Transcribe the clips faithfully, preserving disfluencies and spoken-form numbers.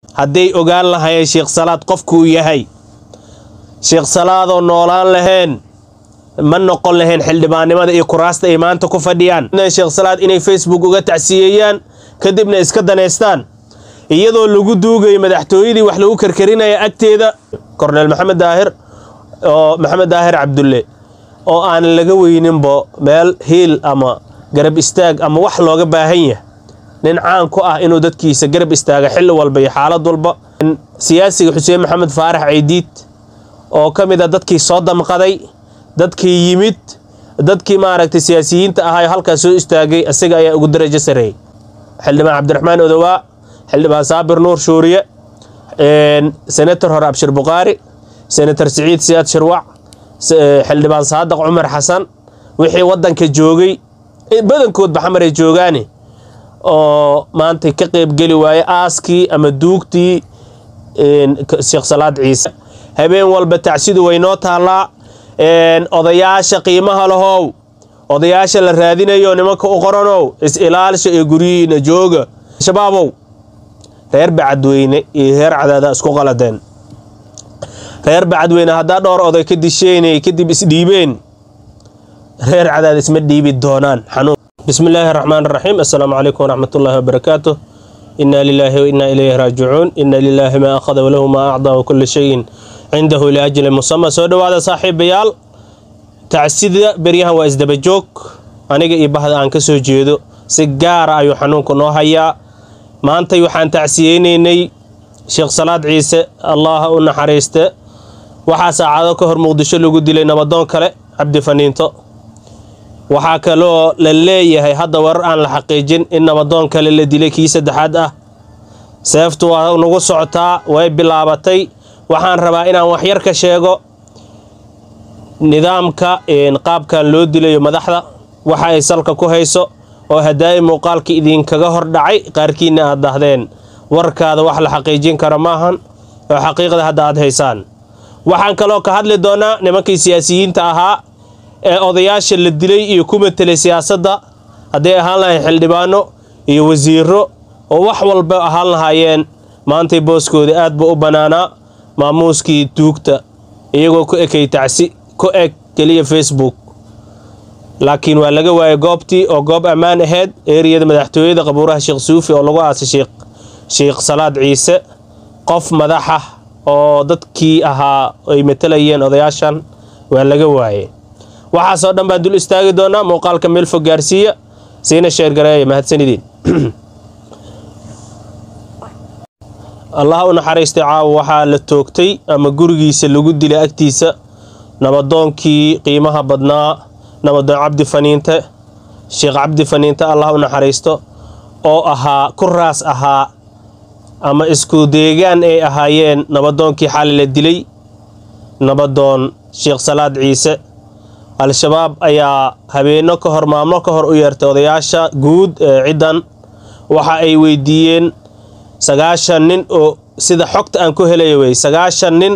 hadday ogaan lahaayeen Sheekh Salaad qofku yahay Sheekh Salaad oo noolaan lahayn ma noqon lahayn xildhibaannimada iyo kuraasta ay maanta ku fadhiyaan Sheekh Salaad inay Facebook uga tacsiyeeyaan kadibna iska daneystaan iyadoo lagu duugay madaxtooyadii wax lagu karkarinaya agteeda Cornel Maxamed Daahir oo Maxamed Daahir Cabdulle oo aan laga weyninbo meel hiil ama garab istaag ama wax looga baahan yahay nin caan ku ah inuu dadkiisa garab istaaga xilli walba iyo xaalad walba siyaasiga Xuseen Maxamed Faarax Ciidiid oo kamid ah dadkii soo damqaday dadkii yimid dadkii maaragtay siyaasiyiinta ahaa halka soo istaagay asiga ayaa ugu darajo sareeyay xildhibaan Cabdiraxmaan Odowa xildhibaan Saabir Nuur Shuuriye een senator hore Abshir Buqaari senator Saciid Siyaad Shirwac xildhibaan Saadaq Umar Xasan wixii wadanka joogay badankood baxmaray joogaani oo maanta ka qayb gali waayay aaskii ama duugtii een Sheekh Salaad Ciise habeen walba tacsidu way noo taalaa een odayaasha qiimaha lahow odayaasha la raadinayo nimanka u qoranow is ilaalsha ee guriina jooga shabaabow reer Bacadweyne iyo reer Cadaada isku qaladeen reer Bacadweyne hadda dhowr oday ka disheenay kadib is dhiibeen reer Cadaada isma dhiibi doonaan xanuun bismillaahir rahmaanir rahiim assalaamu alaykum wa rahmatullaahi wa barakaatuh inna lillahi wa inna ilayhi raaji'uun inna lillahi ma akhadha wa lahu ma a'ta wa kullu shay'in indahu li ajli musamma soo dhawaada saaxiibayaal tacsida bariyahan waa isdaba joog aniga iyo bahda aan ka soo jeedo si gaar ah ayuu xanuunku noo hayaa maanta waxaan tacsiyeynay Sheekh Salaad Ciise Allah u naxariiste waxa saacado ka hor Muqdisho lagu dilay nabadoon kale Cabdi Faniinto waxa kaloo la leeyahay hadda war aan la xaqiijin in nabadoon kale la dilay kii saddexaad ah seeftu waa nagu socotaa way bilaabatay waxaan rabaa inaan wax yar ka sheego nidaamka in qaabkan loo dilayo madaxda waxa ay salka ku hayso oo haday muuqaalka idin kaga hor dhacay qaarkiina aad dahdeen warkaada wax la xaqiijin karo maahan oo xaqiiqada hadda aad haysaan waxaan kaloo ka hadli doonaa nimankii siyaasiyiinta ahaa ee odayaasha la dilay iyo kuma tale siyaasadda haday ahaan lahayn xildhibaano iyo wasiiro oo wax walba ahaan lahaayeen maanta booskooda aad buu u banaanaa maamuuskii duugta iyagoo ku ekay tacsi ku eg kaliya Facebook laakiin waa laga waayay goobtii oo goob ammaan ahayd eeriyada madaxtooyada qabuuraha Sheekh Suufi oo lagu aasay Sheekh Sheekh Salaad Ciise qof madaxa oo dadkii ahaa ay matalayeen odayaashan waa laga waayay waxa soo dhan baan dul istaagi doonaa muuqaalka meel fog gaarsiiya siina sheer gareey mahadsanidin Allah u naxariistay caaw waxa la toogtay ama gurigiisa lagu dilay agtiisa nabadoonkii qiimaha badnaa nabadoon Cabdi Faniinte Sheekh Cabdi Faniinte Allah u naxariisto oo ahaa kuraas ahaa ama isku deegaan ay ahaayeen nabadoonkii xal la dilay nabadoon Sheekh Salaad Ciise al-shabaab ayaa habeeno ka hor maamul ka hor u yeertay odayaasha guud ciidan waxa ay weydiiyeen sagaashan nin oo sida xogta aan ku helay way sagaashan nin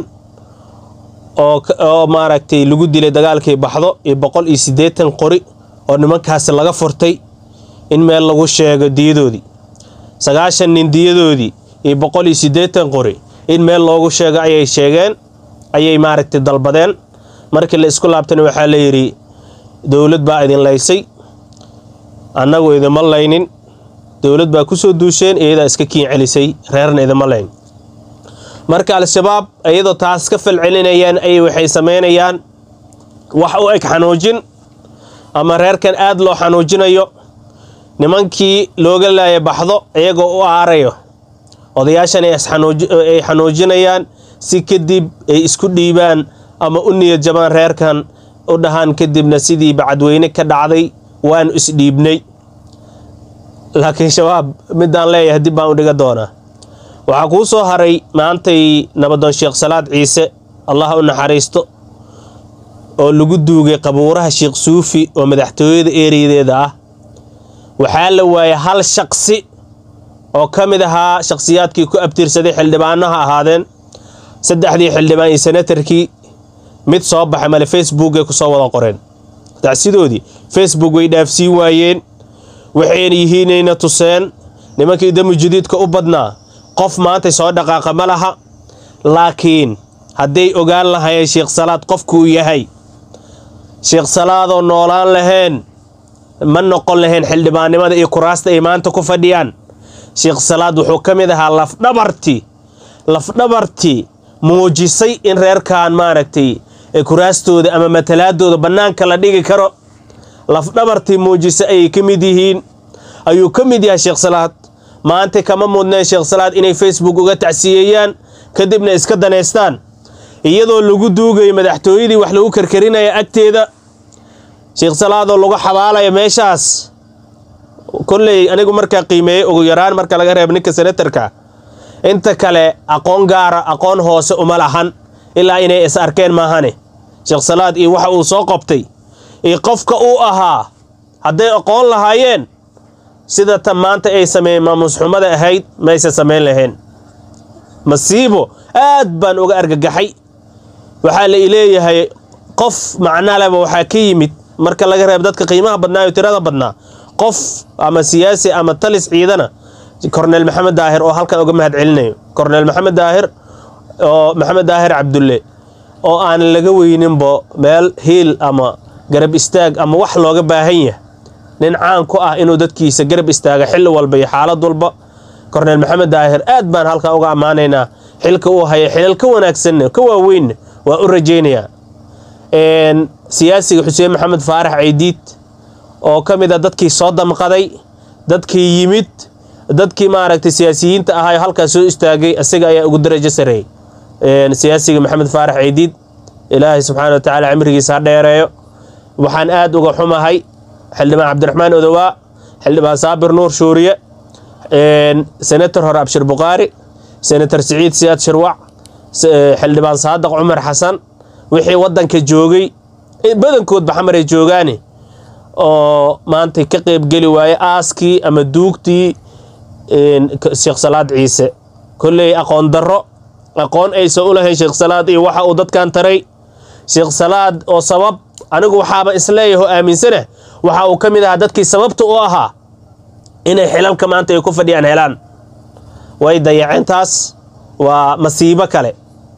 oo oo maaragtay lagu dilay dagaalkii baxdo iyo boqol iyo siddeetan qori oo nimankaas laga furtay in meel lagu sheego diyadoodii sagaashan nin diyadoodii iyo boqol iyo siddeetan qori in meel loogu sheego ayay sheegeen ayay maaragtay dalbadeen markii la isku laabtay waxa la yiri dawlad baa idin leysay annagu idin laynin dawlad baa ku soo duusheen iyada iska kiin celisay reerna idin malayn marka al-shabaab ayadoo taas ka falcelinayaan ay waxay sameynayaan wax u eg xanuujin ama reerkan aad loo xanuujinayo nimankii looga laayay baxdo iyagoo u aarayo odayaashan ay xanuujinayaan si kadib ay isku dhiibaan ama u niyad jabaan reerkan u dhahan kadibna sidii Bacadweyne ka dhacday waan is dhiibnay laakiin shabaab midaan leeyahay dib baan u dhiga doonaa waxa ku soo haray maantay nabadoon Sheekh Salaad Ciise Allah u naxariisto oo lagu duugay qabuuraha Sheekh Suufi oo madaxtooyada eeriyadeeda ah waxa la waayay hal shakhsi oo kamid ahaa shakhsiyaadkii ku abtirsaday xildhibaanaha ahaadeen saddexdii xildhibaan iyo senatarkii mid soo baxay male Facebook ay ku soo wada qoreen tacsidoodii Facebook way dhaafsiin waayeen waxay yihiinayna tuseen nimankii dam jadiidka u badnaa qof maanta soo dhaqaaqa ma laha laakiin hadday ogaan lahaayeen Sheekh Salaad qofku yahay Sheekh Salaad oo noolaan lahayn ma noqon lahayn xildhibaanimada iyo kuraasta ay maanta ku fadhiyaan Sheekh Salaad wuxuu kamid ahaa laf dhabarti laf dhabarti muujisay in reerkaan maaragtay ee kuraastooda ama matalaadooda banaanka la dhigi karo laf dhabarti muujisay ay kamid yihiin ayuu kamid yahay Sheekh Salaad maanta kama mudnaan Sheekh Salaad inay Facebook uga tacsiyeeyaan kadibna iska daneystaan iyadoo lagu duugay madaxtooyadii wax lagu karkarinaya agteeda Sheekh Salaad oo lagu xabaalay meeshaas kullay anigu marka qiimeeyay ugu yaraan marka laga reebo ninka senatorka inta kale aqoon gaara aqoon hoose uma lahan ilaa inay is arkeen maahane Sheekh Salaad iyo waxa uu soo qabtay iyo qofka uu ahaa hadday aqoon lahaayeen sida tan maanta ay sameeyeen maamus xumada ahayd ma aysan sameyn lahayn masiibo aad baan uga argagaxay waxa la ileeyahay qof macna leh waxa ka yimid marka laga reebo dadka qiimaha badnaa iyo tirada badnaa qof ama siyaasi ama talis ciidana Colonel Maxamed Daahir oo halka uga mahad celinayo Colonel Maxamed Daahir oo Maxamed Daahir Cabdulle oo aan laga weyninbo meel heel ama garab istaag ama wax looga baahan yahay nin caan ku ah inuu dadkiisa garab istaaga xil walba iyo xaalad walba Colonel Maxamed Daahir aad baan halka uga amaanaynaa xilka uu hayay xilal ka wanaagsan ka waaweyn waa u rajeynaya een siyaasiga Xuseen Maxamed Faarax Ciidiid oo kamid ah dadkii soo damqaday dadkii yimid dadkii maaragtay siyaasiyiinta ahaa halka soo istaagay asiga ayaa ugu darajo sareeyay een siyaasiga Maxamed Faarax Ciidiid Ilaahay subhanahu wa ta'ala cimrigiisa dheereeyo waxaan aad uga xumahay xildhibaan Cabdiraxmaan Odowa xildhibaan Saabir Nuur Shuuriye een senator hore Abshir Buqaari senator Saciid Siyaad Shirwac xildhibaan Saadaq Umar Xasan wixii wadanka joogay badankood baxmar ay joogaani oo maanta ka qayb gali waayay aaskii ama duugtii in Sheekh Salaad Ciise kullay aqoon darro aqoon ay soo ulahayn Sheekh Salaad iyo waxa uu dadkan taray Sheekh Salaad oo sabab anigu waxaaba isleeyahay aaminsana waxa uu kamid ahaa dadkii sababta u ahaa inay xilalka maanta ay ku fadhiyaan helaan way dayaceen taas waa masiibo kale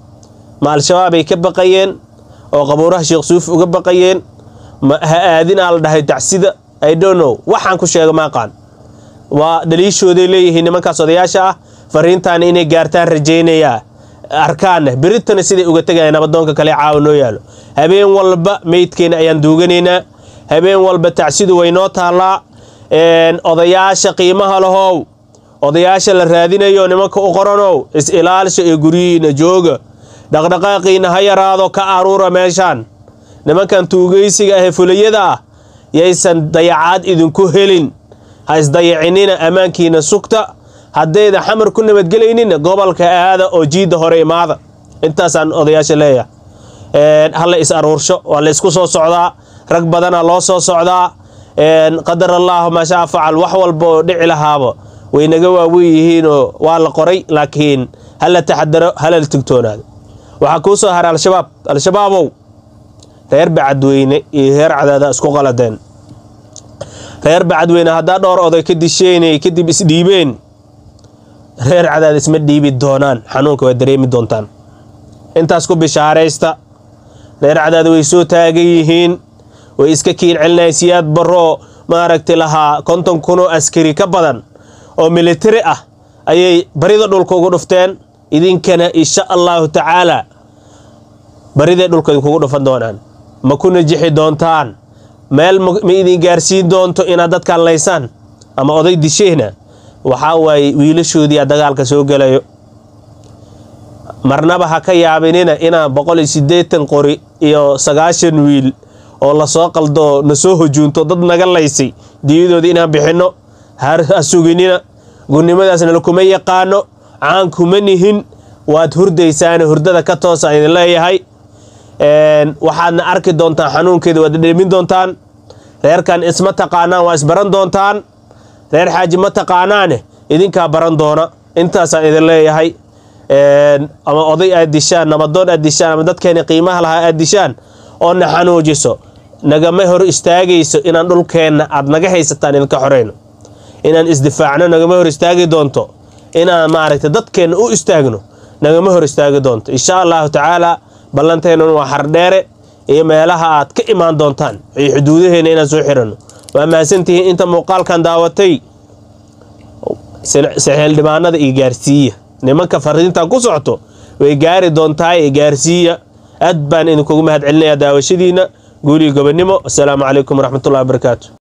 ma al-shabaab ay ka baqayeen oo qabuuraha Sheekh Suuf uga baqayeen ma aadina la dhahay tacsida I don't know waxaan ku sheego ma qaan waa daliishooday leeyihiin nimankaas odayaasha ah fariintaan inay gaartaan rajeynaya arkaan biritan sidii uga tagayeen nabadoonka kale caawinoo yaalo habeen walba meydkeena ayaan duuganeynaa habeen walba tacsidu way noo taalaa een odayaasha qiimaha lahow odayaasha la raadinayo nimanka u qoranow is ilaalisho ee guriina jooga dhaqdhaqaaqiina ha yaraado ka aruura meeshan nimankan tuugaysiga ah fulayada ah yaysan dayacaad idinku helin ha isdayacinina amaankiina sugta hadeeda xamar ku nabadgeleynina gobolka aada oo jiida hore imaada intaasaan odayaasha leeyahay een hal is aruursho waa la isku soo socdaa rag badana loo soo socdaa een qadar Allah ma shaa facal wax walba dhici lahaabo way naga waaweeyihiin oo waa la qoray laakiin hal la taxadaro hal la tigtoonaado waxa ku soo haray al-shabaab al-shabaabow reer bacadweyne iyo reer cadaada isku qaladeen reer bacadweyne hadaa dhowr oday ka disheenay kadib is dhiibeen reer cadaada isma dhiibi doonaan xanuunka way dareemi doontaan intaas ku bishaareysta reer cadaada way soo taagan yihiin way iska kiin celinayaan siyaad baro maaragtay lahaa konton kun oo askari ka badan oo military ah ayay barida dhulka ugu dhufteen idinkana insha Allah ta'ala barida dhulka ugu dhufan doonaan ma ku najixi doontaan meel ma idin gaarsiin doonto in dadka leeysan ama oday disheena waxa way wiilashoodii dagaalka soo galayo marnaba ha ka yaabinina ina boqol iyo siddeetan qori iyo sagaashan wiil oo la soo qaldo na soo hojuunto dad naga leysay diidood inaan bixino har suginina gudnimadaasna kuma yaqaano aan kuma nihin waad hurdaysaan hurdada ka toosa idin leeyahay een waxaadna arki doontaan xanuunkeeda wada dheemin doontaan reerkan isma taqaanaan waa isbaran doontaan reer xaaji ma taqaanaan idinka baran doona intaas aan idin leeyahay een ama oday aad dishaan nabadoon aad dishaan ama dadkeena qiimaha laha aad dishaan oo na xanuujiso nagama hor istaagayso inaan dhulkeena aad naga haysataan in ka xoreyno inaan isdifaacno nagama hor istaagi doonto inaan maaragtay dadkeena u istaagno nagama hor istaagi doonto insha Allah ta'ala ballanteena waa xardheere iyo meelaha aad ka imaan doontaan ay xuduudaheena inaan soo xirano waa maasantihiin inta muuqaalkan daawatay sahel dhibaanada iyo gaarsiiya nimanka fariinta ku socoto way gaari doontaa ee gaarsiiya aad baan idinku mahad celinayaa daawashadiina guuliga gobonimo. Assalaamu calaykum waraxmatullaahi wabarakaatuh.